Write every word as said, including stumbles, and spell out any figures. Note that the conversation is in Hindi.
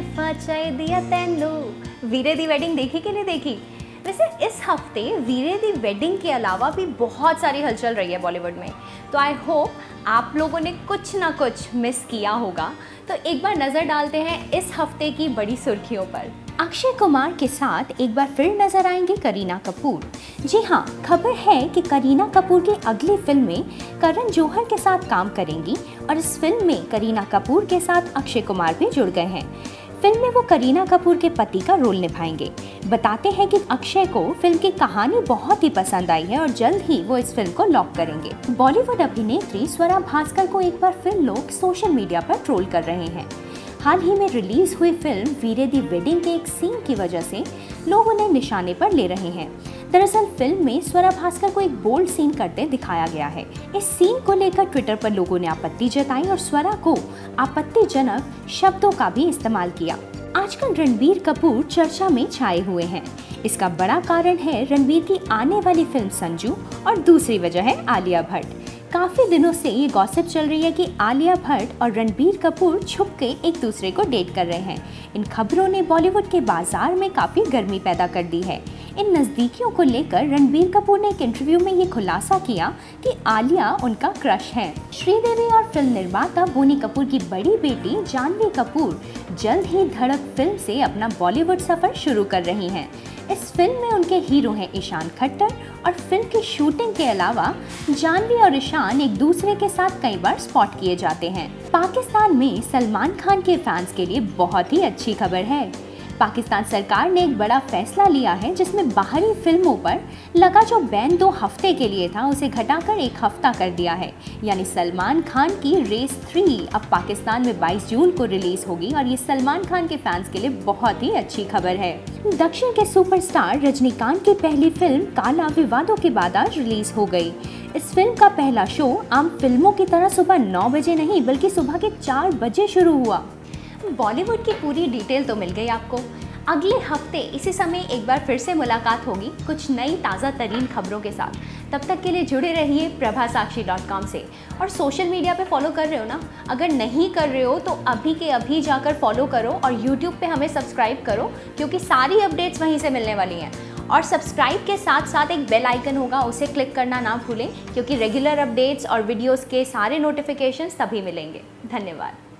लिफा चाय दिया तेनू। वीरे दी वेडिंग देखी कि नहीं देखी? वैसे इस हफ्ते वीरे दी वेडिंग के अलावा भी बहुत सारी हलचल रही है बॉलीवुड में, तो आई होप आप लोगों ने कुछ ना कुछ मिस किया होगा। तो एक बार नज़र डालते हैं इस हफ्ते की बड़ी सुर्खियों पर। अक्षय कुमार के साथ एक बार फिर नजर आएंगी करीना कपूर। जी हाँ, खबर है कि करीना कपूर की अगली फिल्म में करण जौहर के साथ काम करेंगी और इस फिल्म में करीना कपूर के साथ अक्षय कुमार भी जुड़ गए हैं। फिल्म में वो करीना कपूर के पति का रोल निभाएंगे। बताते हैं कि अक्षय को फिल्म की कहानी बहुत ही पसंद आई है और जल्द ही वो इस फिल्म को लॉक करेंगे। बॉलीवुड अभिनेत्री स्वरा भास्कर को एक बार फिर लोग सोशल मीडिया पर ट्रोल कर रहे हैं। हाल ही में रिलीज हुई फिल्म वीरे दी वेडिंग के एक सीन की वजह से लोग उन्हें निशाने पर ले रहे हैं। दरअसल फिल्म में स्वरा भास्कर को एक बोल्ड सीन करते दिखाया गया है। इस सीन को लेकर ट्विटर पर लोगों ने आपत्ति जताई और स्वरा को आपत्तिजनक शब्दों का भी इस्तेमाल किया। आजकल रणबीर कपूर चर्चा में छाए हुए हैं। इसका बड़ा कारण है रणबीर की आने वाली फिल्म संजू और दूसरी वजह है आलिया भट्ट। काफी दिनों से ये गॉसिप चल रही है कि आलिया भट्ट और रणबीर कपूर छुप के एक दूसरे को डेट कर रहे हैं। इन खबरों ने बॉलीवुड के बाजार में काफी गर्मी पैदा कर दी है। इन नजदीकियों को लेकर रणबीर कपूर ने एक इंटरव्यू में ये खुलासा किया कि आलिया उनका क्रश है। श्रीदेवी और फिल्म निर्माता बोनी कपूर की बड़ी बेटी जानवी कपूर जल्द ही धड़क फिल्म से अपना बॉलीवुड सफर शुरू कर रही हैं। इस फिल्म में उनके हीरो हैं ईशान खट्टर और फिल्म की शूटिंग के अलावा जानवी और ईशान एक दूसरे के साथ कई बार स्पॉट किए जाते हैं। पाकिस्तान में सलमान खान के फैंस के लिए बहुत ही अच्छी खबर है। पाकिस्तान सरकार ने एक बड़ा फैसला लिया है जिसमें बाहरी फिल्मों पर लगा जो बैन दो हफ्ते के लिए था उसे घटाकर एक हफ्ता कर दिया है। यानी सलमान खान की रेस थ्री अब पाकिस्तान में बाईस जून को रिलीज होगी और ये सलमान खान के फैंस के लिए बहुत ही अच्छी खबर है। दक्षिण के सुपरस्टार रजनीकांत की पहली फिल्म काला विवादों के बाद आज रिलीज हो गई। इस फिल्म का पहला शो आम फिल्मों की तरह सुबह नौ बजे नहीं बल्कि सुबह के चार बजे शुरू हुआ। बॉलीवुड की पूरी डिटेल तो मिल गई आपको। अगले हफ्ते इसी समय एक बार फिर से मुलाकात होगी कुछ नई ताज़ा तरीन खबरों के साथ। तब तक के लिए जुड़े रहिए प्रभा साक्षी डॉट कॉम से। और सोशल मीडिया पे फॉलो कर रहे हो ना? अगर नहीं कर रहे हो तो अभी के अभी जाकर फॉलो करो और यूट्यूब पे हमें सब्सक्राइब करो क्योंकि सारी अपडेट्स वहीं से मिलने वाली हैं। और सब्सक्राइब के साथ साथ एक बेल आइकन होगा, उसे क्लिक करना ना भूलें क्योंकि रेगुलर अपडेट्स और वीडियोज़ के सारे नोटिफिकेशंस तभी मिलेंगे। धन्यवाद।